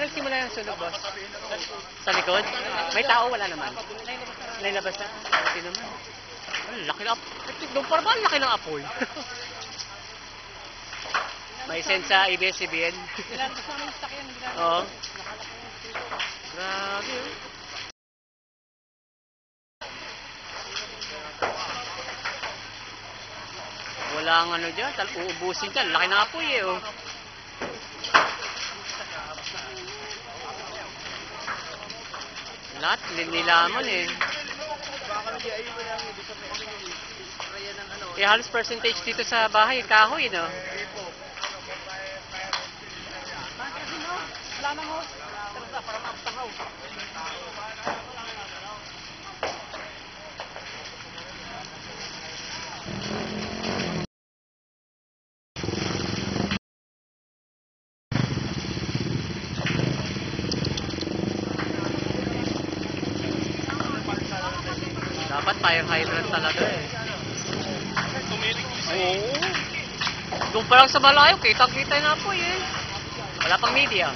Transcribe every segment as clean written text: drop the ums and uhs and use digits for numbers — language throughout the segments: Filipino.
nagsimula yung sunog, boss? Sa likod? May tao, wala naman. Nailabas na. Buti naman. Laki na apoy. Doon parang ba laki ng apoy? May send sa ABS-CBN. Nilalabas namin yung sakyan. Oo. Grabe yun. Walang ano dyan. Uubusin dyan. Laki ng apoy eh. Oh. Lahat nilaman eh. Eh halos percentage dito sa bahay, kahoy no? Wala na mo. Para maaptahaw. Dapat fire hydrant talaga eh. Oo. Doon pa lang sa malayo, kitang-kita na po eh. Wala pang media.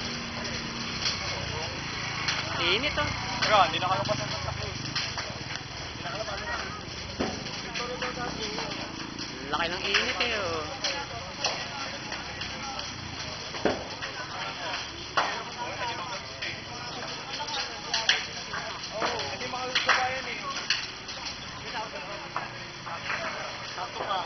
Init oh. Pero hindi nakalabas ang Sta Cruz. Laki ng init eh oh. Hindi makalusabayan eh. Sakto ka.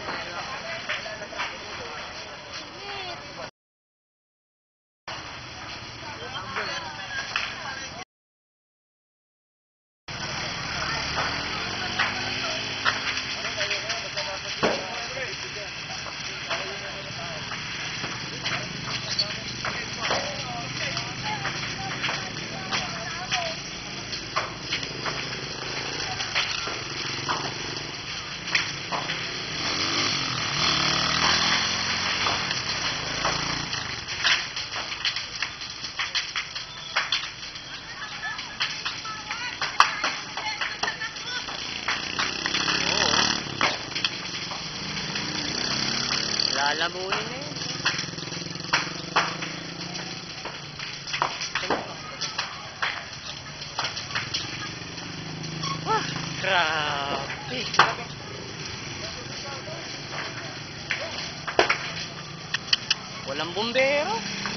Lalamunin na yun. Wah, grabe. Walang bumbero.